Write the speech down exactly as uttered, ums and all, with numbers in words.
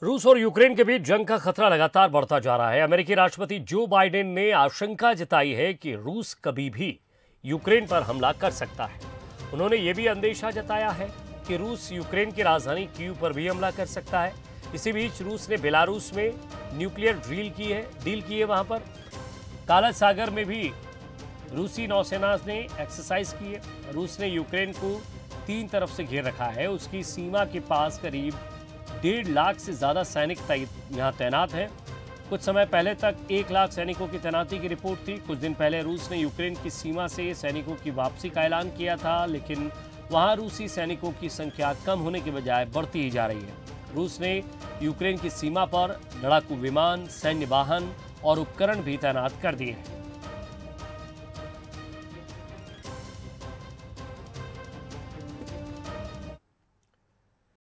रूस और यूक्रेन के बीच जंग का खतरा लगातार बढ़ता जा रहा है। अमेरिकी राष्ट्रपति जो बाइडेन ने आशंका जताई है कि रूस कभी भी यूक्रेन पर हमला कर सकता है। उन्होंने ये भी अंदेशा जताया है कि रूस यूक्रेन की राजधानी कीव पर भी हमला कर सकता है। इसी बीच रूस ने बेलारूस में न्यूक्लियर ड्रिल की है डील की है वहां पर काला सागर में भी रूसी नौसेना ने एक्सरसाइज की है। रूस ने यूक्रेन को तीन तरफ से घेर रखा है। उसकी सीमा के पास करीब डेढ़ लाख से ज़्यादा सैनिक यहाँ तैनात हैं। कुछ समय पहले तक एक लाख सैनिकों की तैनाती की रिपोर्ट थी। कुछ दिन पहले रूस ने यूक्रेन की सीमा से सैनिकों की वापसी का ऐलान किया था, लेकिन वहाँ रूसी सैनिकों की संख्या कम होने के बजाय बढ़ती ही जा रही है। रूस ने यूक्रेन की सीमा पर लड़ाकू विमान, सैन्य वाहन और उपकरण भी तैनात कर दिए हैं।